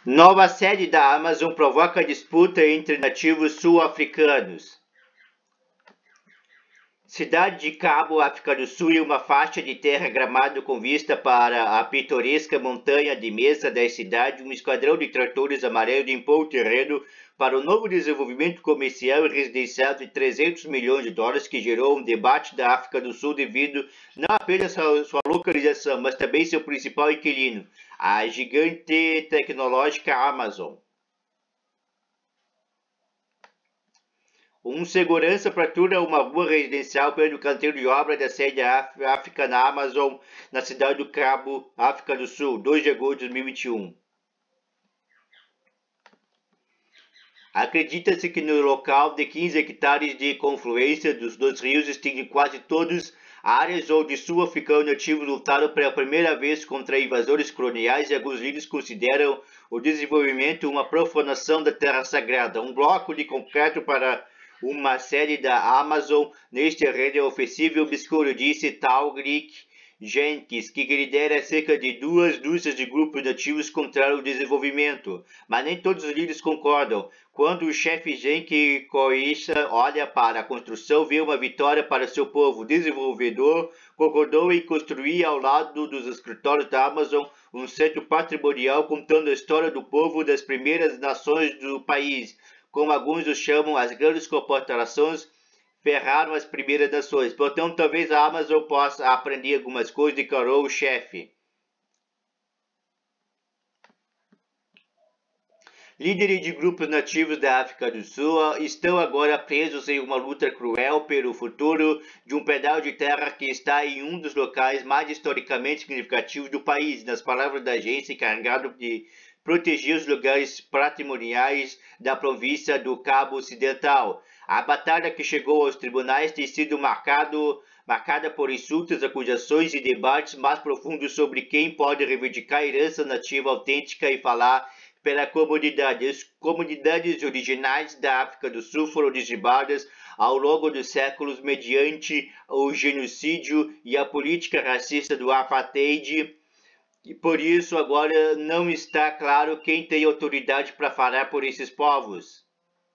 Nova sede da Amazon provoca disputa entre nativos sul-africanos. Cidade de Cabo, África do Sul, e uma faixa de terra gramado com vista para a pitoresca montanha de mesa da cidade, um esquadrão de tratores amarelos limpou o terreno para o novo desenvolvimento comercial e residencial de 300 milhões de dólares que gerou um debate da África do Sul devido não apenas à sua localização, mas também seu principal inquilino, a gigante tecnológica Amazon. Um segurança patrulha uma rua residencial pelo canteiro de obra da sede África na Amazon, na cidade do Cabo, África do Sul, 2 de agosto de 2021. Acredita-se que no local de 15 hectares de confluência dos dois rios estão quase todas áreas onde sul-africanos nativos lutaram pela primeira vez contra invasores coloniais e alguns líderes consideram o desenvolvimento uma profanação da terra sagrada. Um bloco de concreto para uma sede da Amazon neste terreno é ofensível obscuro, disse Taugrik Jenkins, que lidera cerca de 2 dúzias de grupos nativos contra o desenvolvimento. Mas nem todos os líderes concordam. Quando o chefe Jenkins Koisha olha para a construção, vê uma vitória para seu povo. O desenvolvedor concordou em construir ao lado dos escritórios da Amazon um centro patrimonial contando a história do povo das primeiras nações do país, como alguns os chamam, as grandes corporações ferraram as primeiras nações. Portanto, talvez a Amazon possa aprender algumas coisas, declarou o chefe. Líderes de grupos nativos da África do Sul estão agora presos em uma luta cruel pelo futuro de um pedaço de terra que está em um dos locais mais historicamente significativos do país, nas palavras da agência encarregada de proteger os lugares patrimoniais da província do Cabo Ocidental. A batalha que chegou aos tribunais tem sido marcada por insultos, acusações e debates mais profundos sobre quem pode reivindicar a herança nativa autêntica e falar pela comunidade. As comunidades originais da África do Sul foram dizimadas ao longo dos séculos mediante o genocídio e a política racista do apartheid. E por isso agora não está claro quem tem autoridade para falar por esses povos.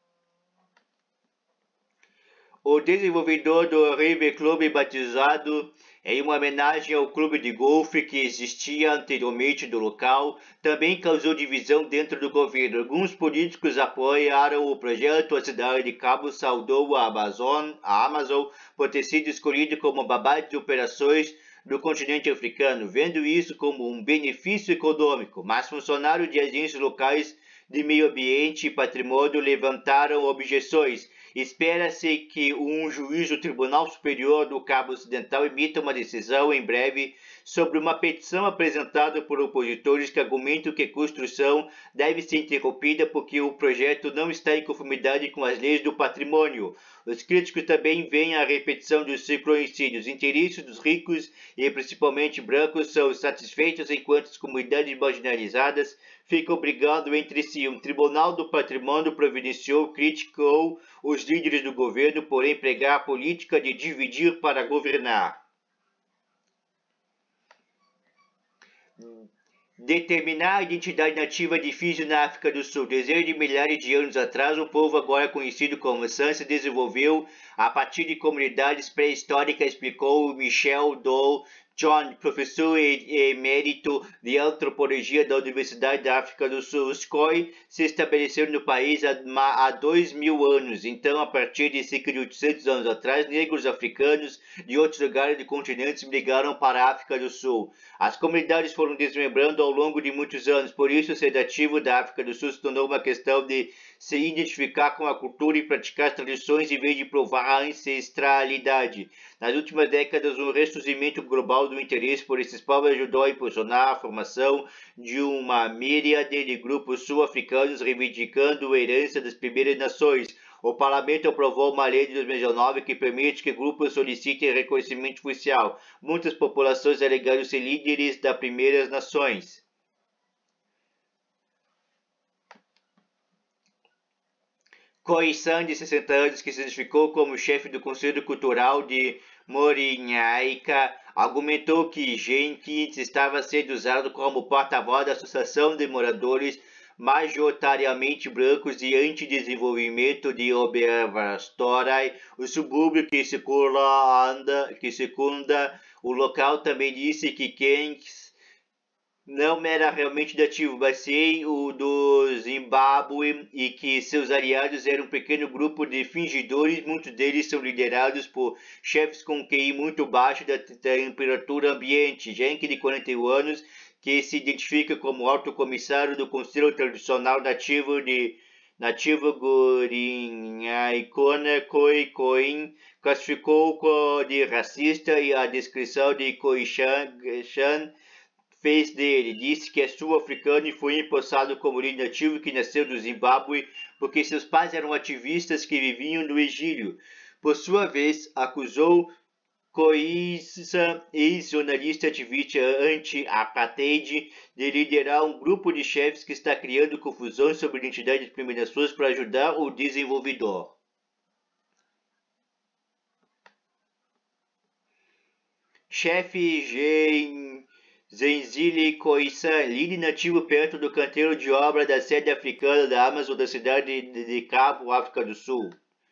O desenvolvedor do River Club, batizado em uma homenagem ao clube de golfe que existia anteriormente do local, também causou divisão dentro do governo. Alguns políticos apoiaram o projeto, a cidade de Cabo saudou a Amazon por ter sido escolhida como babá de operações do continente africano, vendo isso como um benefício econômico, mas funcionários de agências locais de meio ambiente e patrimônio levantaram objeções. Espera-se que um juiz do Tribunal Superior do Cabo Ocidental emita uma decisão em breve sobre uma petição apresentada por opositores que argumentam que a construção deve ser interrompida porque o projeto não está em conformidade com as leis do patrimônio. Os críticos também veem a repetição dos sincronicídios. Os interesses dos ricos e principalmente brancos são satisfeitos enquanto as comunidades marginalizadas ficam brigando entre si. Um tribunal do patrimônio criticou os líderes do governo por empregar a política de dividir para governar. Determinar a identidade nativa é difícil na África do Sul. Dezenas de milhares de anos atrás, um povo agora conhecido como San se desenvolveu a partir de comunidades pré-históricas, explicou Michel Dole John, professor emérito de antropologia da Universidade da África do Sul. Os Khoi se estabeleceram no país há 2.000 anos. Então, a partir de cerca de 800 anos atrás, negros africanos de outros lugares do continente migraram para a África do Sul. As comunidades foram desmembrando ao longo de muitos anos, por isso o sedativo da África do Sul se tornou uma questão de se identificar com a cultura e praticar as tradições em vez de provar a ancestralidade. Nas últimas décadas, um ressurgimento global do interesse por esses povos ajudou a impulsionar a formação de uma míriade de grupos sul-africanos reivindicando a herança das primeiras nações. O parlamento aprovou uma lei de 2019 que permite que grupos solicitem reconhecimento oficial. Muitas populações alegaram ser líderes das primeiras nações. Khoisan, de 60 anos, que se identificou como chefe do Conselho Cultural de Morinhaika, argumentou que Jenkins estava sendo usado como porta-voz da Associação de Moradores majoritariamente brancos e antidesenvolvimento de Obervastorai, o subúrbio que circunda o local também disse que Keynes não era realmente nativo, mas sim o do Zimbábue e que seus aliados eram um pequeno grupo de fingidores, muitos deles são liderados por chefes com QI muito baixo da temperatura ambiente. Gente de 41 anos que se identifica como alto comissário do Conselho Tradicional Nativo Gorinhaicona Khoikhoi classificou de racista e a descrição de Khoisan fez dele. Disse que é sul-africano e foi empossado como líder nativo que nasceu do Zimbábue porque seus pais eram ativistas que viviam no exílio. Por sua vez, acusou Khoisan, ex-jornalista ativista anti-apartheid, de liderar um grupo de chefes que está criando confusão sobre a identidade das Primeiras Nações para ajudar o desenvolvedor. Chefe Zenzile Khoisan, líder nativo perto do canteiro de obra da sede africana da Amazon da cidade de Cabo, África do Sul.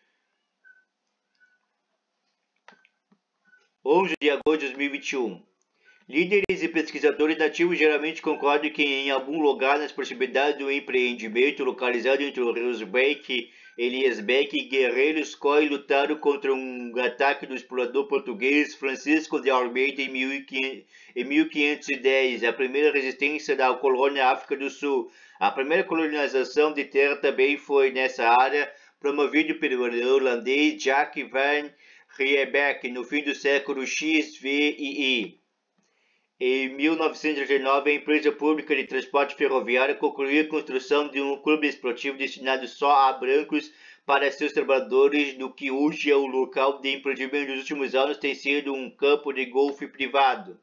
11 de agosto de 2021. Líderes e pesquisadores nativos geralmente concordam que em algum lugar nas proximidades do empreendimento localizado entre o rios Beck e Eliasbeck, guerreiros Khoi lutaram contra um ataque do explorador português Francisco de Almeida em 1510, a primeira resistência da colônia África do Sul. A primeira colonização de terra também foi nessa área, promovida pelo holandês Jacques van Riebeeck no fim do século XVI. Em 1939, a empresa pública de transporte ferroviário concluiu a construção de um clube esportivo destinado só a brancos para seus trabalhadores, no que hoje é o local de empreendimento dos últimos anos tem sido um campo de golfe privado.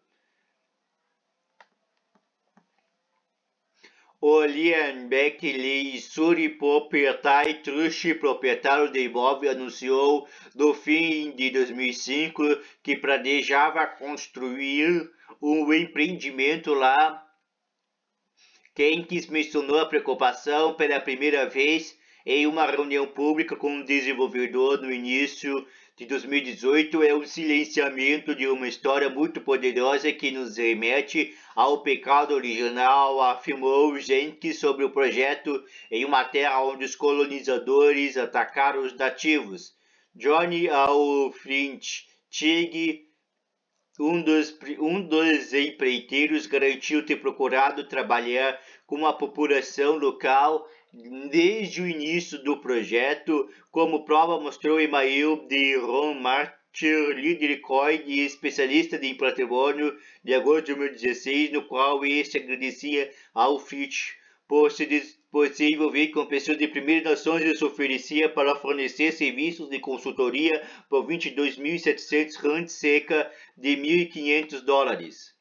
Olian Beck Lee Suri, proprietário Trush, proprietário do imóvel, anunciou no fim de 2005 que planejava construir um empreendimento lá. Keynes mencionou a preocupação pela primeira vez em uma reunião pública com um desenvolvedor no início de 2018. É o silenciamento de uma história muito poderosa que nos remete ao pecado original, afirmou Jenkins sobre o projeto em uma terra onde os colonizadores atacaram os nativos. Johnny Alflint Tig, um dos empreiteiros, garantiu ter procurado trabalhar com a população local desde o início do projeto, como prova mostrou e-mail de Ron Martyr, líder Khoi e especialista em patrimônio, de agosto de 2016, no qual este agradecia ao Fitch por se envolver com pessoas de Primeiras Nações e se oferecia para fornecer serviços de consultoria por 22.700 rand, cerca de $1.500.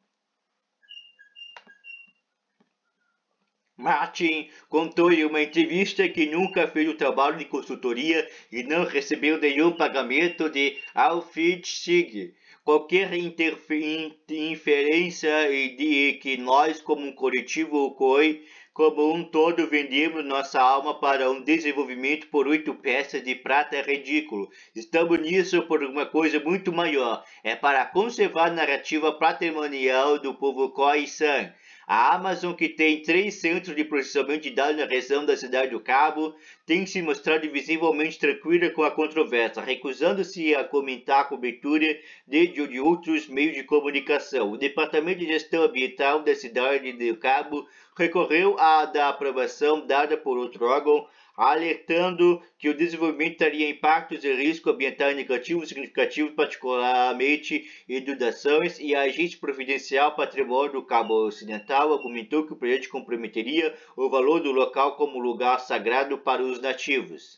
Martin contou em uma entrevista que nunca fez o trabalho de consultoria e não recebeu nenhum pagamento de Alfred Sig. Qualquer inferência de que nós, como um coletivo Khoi, como um todo, vendemos nossa alma para um desenvolvimento por 8 peças de prata é ridículo. Estamos nisso por uma coisa muito maior. É para conservar a narrativa patrimonial do povo Khoisan. A Amazon, que tem 3 centros de processamento de dados na região da Cidade do Cabo, tem se mostrado visivelmente tranquila com a controvérsia, recusando-se a comentar a cobertura de outros meios de comunicação. O Departamento de Gestão Ambiental da Cidade do Cabo recorreu da aprovação dada por outro órgão, alertando que o desenvolvimento teria impactos e riscos ambientais negativos significativos, particularmente inundações, e a agência providencial Patrimônio do Cabo Ocidental argumentou que o projeto comprometeria o valor do local como lugar sagrado para os nativos.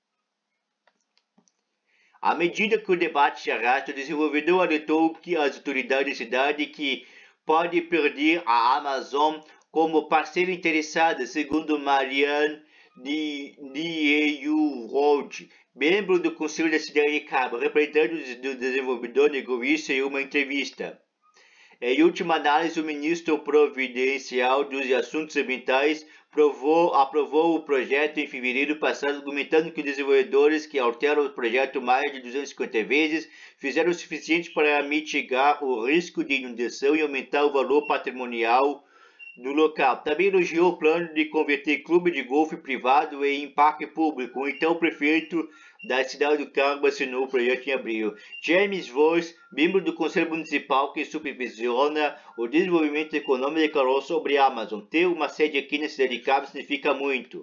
À medida que o debate se arrasta, o desenvolvedor alertou que as autoridades da cidade que pode perder a Amazon como parceira interessada, segundo Marianne Dieurod, membro do Conselho da Cidade de Cabo, representante do desenvolvedor, negou isso em uma entrevista. Em última análise, o ministro providencial dos Assuntos Ambientais aprovou o projeto em fevereiro passado, argumentando que os desenvolvedores que alteram o projeto mais de 250 vezes fizeram o suficiente para mitigar o risco de inundação e aumentar o valor patrimonial do local. Também elogiou o plano de converter clube de golfe privado em parque público. Então, o prefeito da cidade do Carmo assinou o projeto em abril. James Voss, membro do Conselho Municipal que supervisiona o desenvolvimento econômico, declarou sobre a Amazon: ter uma sede aqui na cidade de Carmo significa muito.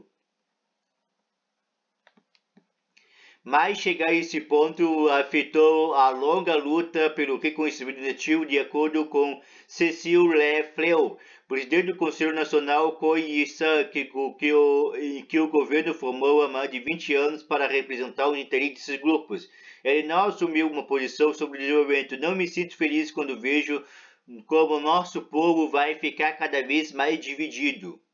Mas chegar a esse ponto afetou a longa luta pelo reconhecimento nativo, de acordo com Cecil Fleu, presidente do Conselho Nacional Koiissa, que o governo formou há mais de 20 anos para representar os interesses desses grupos. Ele não assumiu uma posição sobre o desenvolvimento. Não me sinto feliz quando vejo como nosso povo vai ficar cada vez mais dividido.